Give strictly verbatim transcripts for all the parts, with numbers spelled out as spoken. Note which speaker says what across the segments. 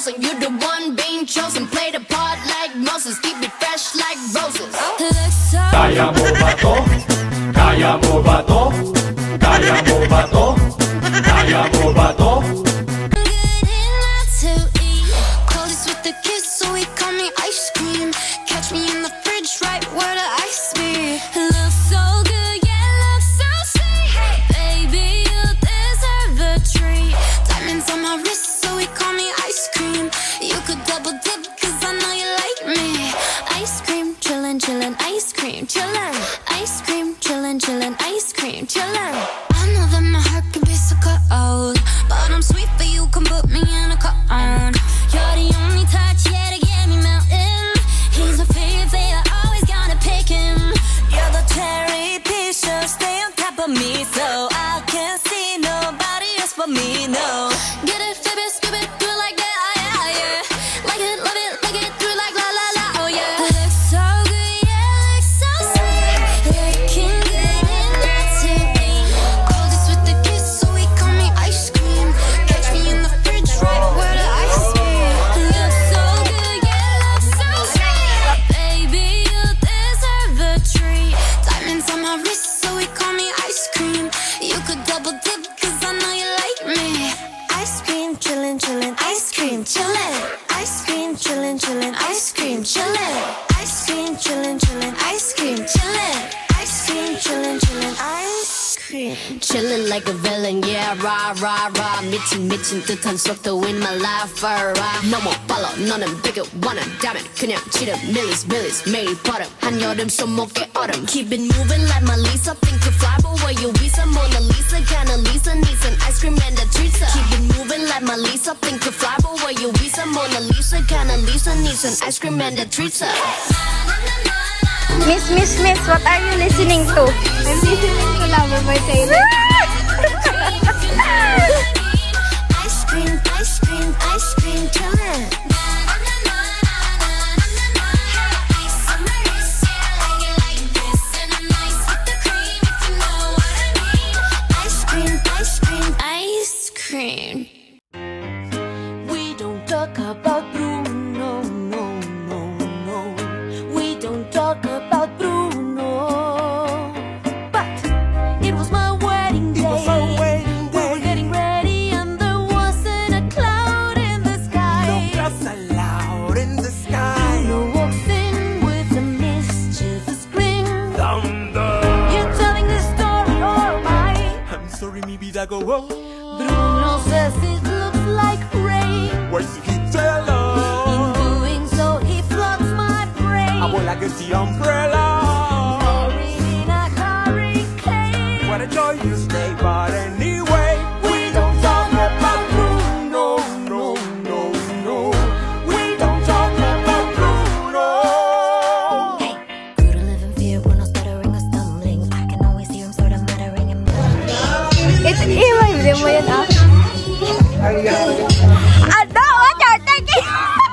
Speaker 1: frozen. You're the one being chosen. Play the part like Moses. Keep it fresh like roses.
Speaker 2: Kaya mo ba to? Kaya mo ba to? Kaya mo ba to? Kaya mo ba to?
Speaker 1: With the kiss, so he call me ice cream. Catch me in the fridge, right where the ice be. Looks so good, yeah, looks so sweet. Hey, baby, you deserve a treat. Diamonds on my wrist, so he call me ice cream. You could double dip, cause I know you like me. Ice cream, chillin', chillin', ice cream, chillin'. Ice cream, chillin', chillin', ice cream, chillin'. I know that my heart can be so cold, but I'm sweet, but you can put me in a cone. You're the only touch, yeah, to get me melting. He's my favorite, I always gotta pick him. You're the cherry picture, stay on top of me, so I can't see nobody else but me, no. Get it, flip it, skip it, do it like that, oh yeah, yeah. Like it, love it, like it, do it like la la la, oh yeah. Looks so good, yeah, looks so sweet. Looking good in that too. Coldest with the kiss, so he call me ice cream. Catch me in the fridge, right where the ice be. Chillin' like a villain, yeah, rah, rah, rah. 미친, 미친 듯한 속도 in my life, rah. 너무 빨라, 너는 bigger, 원한다면 그냥 치름, millies, millies, 매일 버릇. 한여름 손목에 얼음. Keep it moving like my Lisa, think you fly, but where you visa? Mona Lisa, kinda Lisa, needs an ice cream and a treat. Keep it moving like my Lisa, think you fly, but where you visa? Mona Lisa, kinda Lisa, needs an ice cream and a treat.
Speaker 3: Miss, Miss, Miss, what are you listening to?
Speaker 4: I'm listening to Lover by Taylor.
Speaker 1: Ice cream, ice cream, ice cream, chillin'. Ice cream, ice cream, ice cream.
Speaker 5: We don't talk about Bruno, no, no, no. We don't talk about Bruno. But it was my wedding day.
Speaker 6: It was my wedding day.
Speaker 5: We were getting ready and there wasn't a cloud in the sky.
Speaker 6: No clouds allowed in the sky.
Speaker 5: Bruno walks in with a mischievous grin.
Speaker 6: Thunder.
Speaker 5: You're telling this story or am I?
Speaker 6: I'm sorry, mi vida go on.
Speaker 5: Bruno says it looks like rain.
Speaker 6: Why should he tell us?
Speaker 5: In doing so, he floods my brain.
Speaker 6: I will like a the umbrella.
Speaker 5: Buried in a hurricane.
Speaker 6: What a joyous day, but anyway, we don't talk about Bruno, no, no, no. We don't talk about Bruno.
Speaker 5: Hey, Bruno live in fear when I'm stuttering or stumbling. I can always hear him sort of muttering and mumbling.
Speaker 4: It's Eli, hindi mo yan ah.
Speaker 3: Ano? What are you thinking?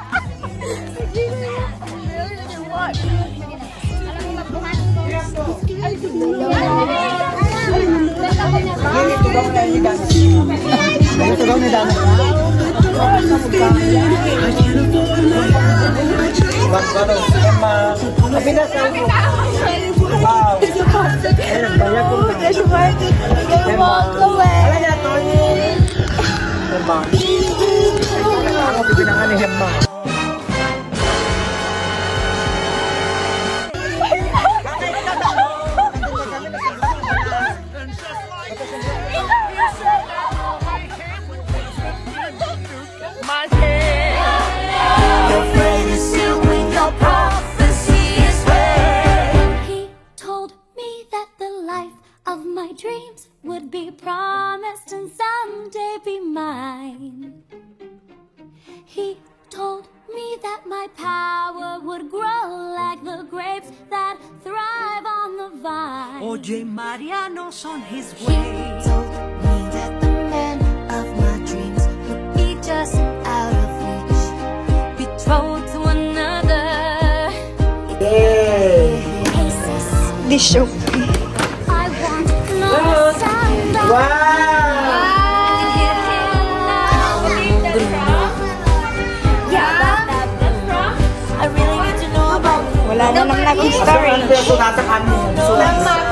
Speaker 5: Your friend is sealed with your prophecy is where he told me that the life of my dreams would be promised and someday be mine. He told me that my power would grow like the grapes that thrive on the vine.
Speaker 7: Oye, Mariano's on his
Speaker 5: He
Speaker 7: way.
Speaker 5: told me that the man of my dreams would be just out of reach, betrothed to another. Hey sis,
Speaker 3: This show.
Speaker 5: I want no sound. Wow.
Speaker 3: Ano naman naging story?
Speaker 8: Sunatan kami. Sunatan.